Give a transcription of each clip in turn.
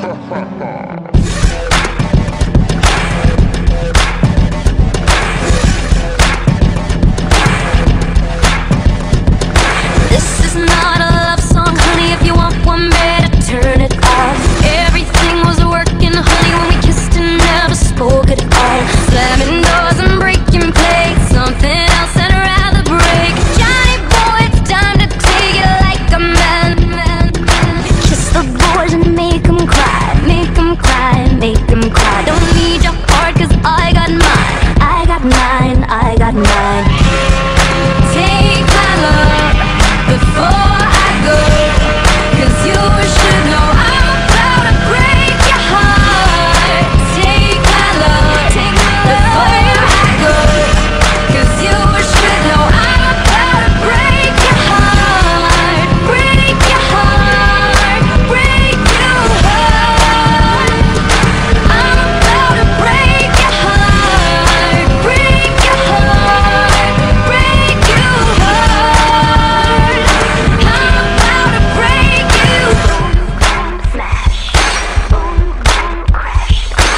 This is not a love song, honey. If you want one, better turn it off. Everything was working, honey, when we kissed and never spoke at all. Slamming doors and breaking plates, something else I'd rather break. Johnny boy, it's time to take it like a man. Kiss the boys and make them cry, make them cry, make them cry. Don't need your heart, cause I got mine, I got mine, I got mine. Take my love before I go, cause you should know I'm about to break your heart. Take my love before I go, cause you should know I'm about to break your heart. Break your heart, break your heart. I'm about to break your heart. Break your heart, break your heart. I'm about to break you. Smash, boom, boom, crash.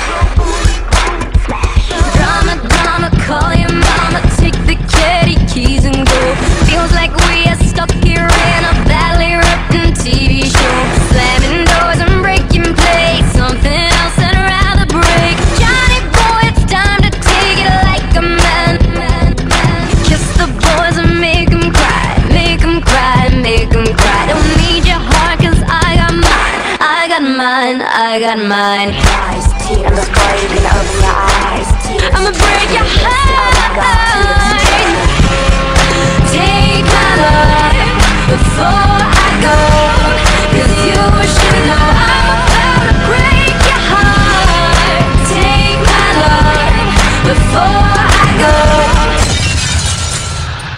Smash. Drama, drama, call your mama. Take the caddy keys and go. Feels like we are stuck here in a badly written TV show. Slamming doors and breaking plates, something else I'd rather break. Johnny boy, it's time to take it like a man. Kiss the boys and make them cry, make them cry, make them cry. Don't need your heart, cause I got mine, I got mine, I got mine. Iced tea, I'm just craving, open your eyes. I'ma break your heart. Take my love before I go, cause you should know I'm about to break your heart. Take my love before I go.